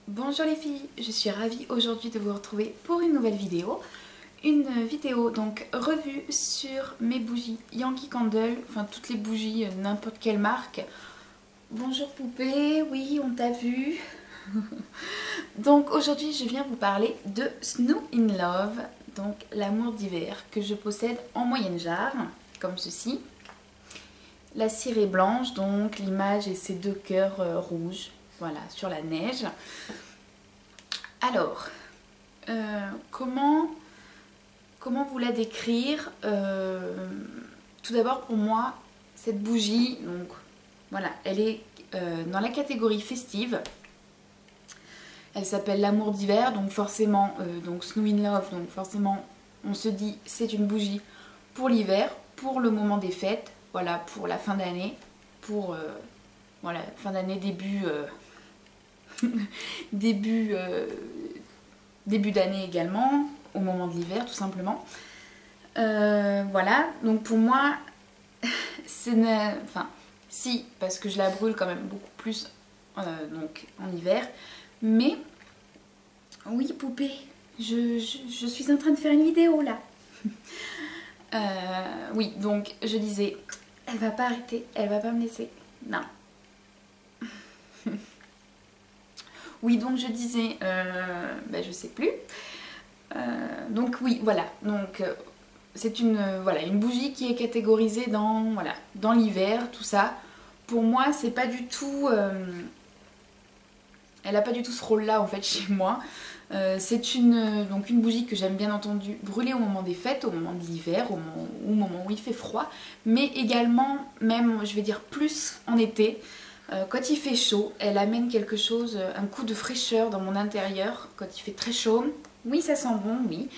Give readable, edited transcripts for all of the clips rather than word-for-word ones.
Bonjour les filles, je suis ravie aujourd'hui de vous retrouver pour une nouvelle vidéo. Une vidéo donc revue sur mes bougies Yankee Candle, enfin toutes les bougies n'importe quelle marque. Bonjour poupée, oui on t'a vu. Donc aujourd'hui je viens vous parler de Snow in Love, donc l'amour d'hiver que je possède en moyenne jarre, comme ceci. La cire est blanche, donc l'image est ces deux cœurs rouges, voilà, sur la neige. Alors, comment vous la décrire? Tout d'abord pour moi, cette bougie, donc voilà, elle est dans la catégorie festive. Elle s'appelle l'amour d'hiver, donc forcément, donc Snow in Love, donc forcément on se dit c'est une bougie pour l'hiver, pour le moment des fêtes, voilà, pour la fin d'année, pour voilà, fin d'année, début d'année également, au moment de l'hiver tout simplement. Voilà, donc pour moi, enfin si, parce que je la brûle quand même beaucoup plus donc en hiver, mais oui poupée, je suis en train de faire une vidéo là. Oui, donc je disais, elle va pas arrêter, elle va pas me laisser, non. Oui, donc je disais, je sais plus. Donc oui, voilà, donc c'est voilà, une bougie qui est catégorisée dans, voilà, dans l'hiver, tout ça. Pour moi, c'est pas du tout... elle a pas du tout ce rôle-là en fait chez moi. C'est donc une bougie que j'aime bien entendu brûler au moment des fêtes, au moment de l'hiver, au moment où il fait froid, mais également, même je vais dire plus en été. Quand il fait chaud, elle amène quelque chose, un coup de fraîcheur dans mon intérieur, quand il fait très chaud. Oui, ça sent bon, oui.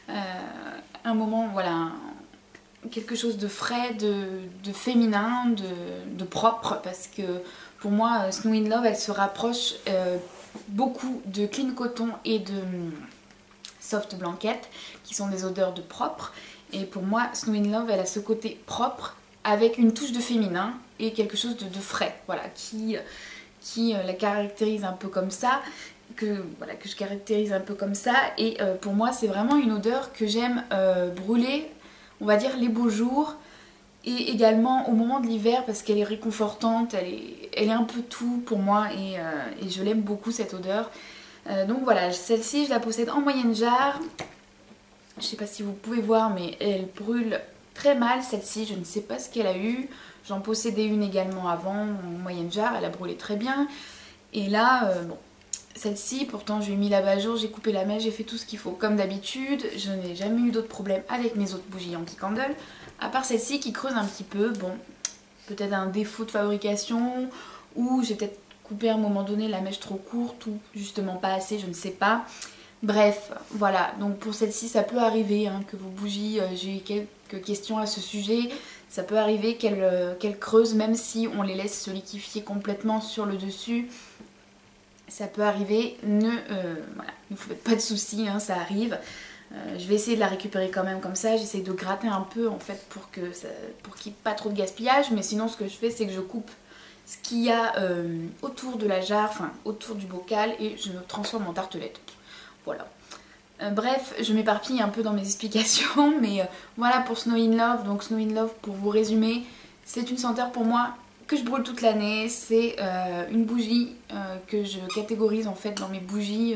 Un moment, voilà, quelque chose de frais, de féminin, de propre, parce que pour moi, Snow in Love, elle se rapproche beaucoup de Clean Coton et de Soft Blanket, qui sont des odeurs de propre. Et pour moi, Snow in Love, elle a ce côté propre, avec une touche de féminin et quelque chose de frais, voilà, qui la caractérise un peu comme ça, que je caractérise un peu comme ça. Et pour moi, c'est vraiment une odeur que j'aime brûler, on va dire, les beaux jours, et également au moment de l'hiver, parce qu'elle est réconfortante, elle est un peu tout pour moi, et je l'aime beaucoup cette odeur. Donc voilà, celle-ci, je la possède en moyenne jarre. Je sais pas si vous pouvez voir, mais elle brûle très mal, celle-ci, je ne sais pas ce qu'elle a eu. J'en possédais une également avant, en moyenne jarre, elle a brûlé très bien. Et là, bon, celle-ci, pourtant je lui ai mis l'abat-jour, j'ai coupé la mèche, j'ai fait tout ce qu'il faut. Comme d'habitude, je n'ai jamais eu d'autres problèmes avec mes autres bougies Yankee Candle, à part celle-ci qui creuse un petit peu. Bon, peut-être un défaut de fabrication, ou j'ai peut-être coupé à un moment donné la mèche trop courte, ou justement pas assez, je ne sais pas. Bref, voilà, donc pour celle-ci, ça peut arriver hein, que vos bougies, j'ai eu quelques questions à ce sujet, ça peut arriver qu'elles creusent, même si on les laisse se liquéfier complètement sur le dessus. Ça peut arriver, voilà, ne vous faites pas de soucis, hein, ça arrive. Je vais essayer de la récupérer quand même comme ça, j'essaie de gratter un peu en fait pour qu'il n'y ait pas trop de gaspillage, mais sinon ce que je fais c'est que je coupe ce qu'il y a autour de la jarre, enfin autour du bocal, et je me transforme en tartelette. Voilà. Bref, je m'éparpille un peu dans mes explications, mais voilà pour Snow in Love. Donc Snow in Love, pour vous résumer, c'est une senteur pour moi que je brûle toute l'année. C'est une bougie que je catégorise en fait dans mes bougies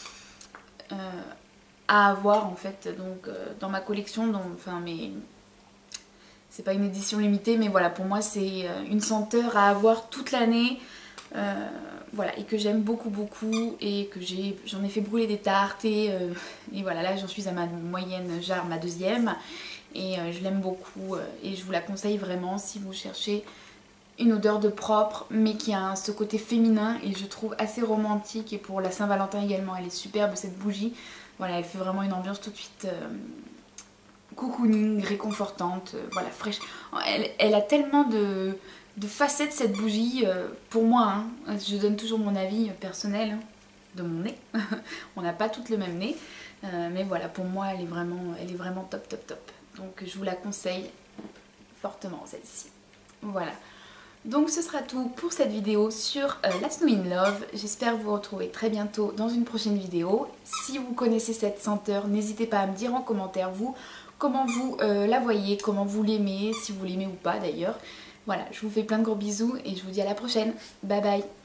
à avoir en fait, donc dans ma collection. Donc, enfin, c'est pas une édition limitée, mais voilà, pour moi c'est une senteur à avoir toute l'année. Voilà, et que j'aime beaucoup et que j'en ai fait brûler des tartes, et voilà, là j'en suis à ma moyenne jarre, ma deuxième, et je l'aime beaucoup, et je vous la conseille vraiment si vous cherchez une odeur de propre mais qui a ce côté féminin, et je trouve assez romantique. Et pour la Saint-Valentin également, elle est superbe cette bougie. Voilà, elle fait vraiment une ambiance tout de suite cocooning, réconfortante, voilà, fraîche. Elle a tellement de facettes cette bougie, pour moi, hein. Je donne toujours mon avis personnel hein, de mon nez. On n'a pas toutes le même nez, mais voilà, pour moi elle est vraiment top. Donc je vous la conseille fortement celle-ci. Voilà. Donc ce sera tout pour cette vidéo sur la Snow in Love. J'espère vous retrouver très bientôt dans une prochaine vidéo. Si vous connaissez cette senteur, n'hésitez pas à me dire en commentaire vous comment vous la voyez, comment vous l'aimez, si vous l'aimez ou pas d'ailleurs. Voilà, je vous fais plein de gros bisous et je vous dis à la prochaine. Bye bye.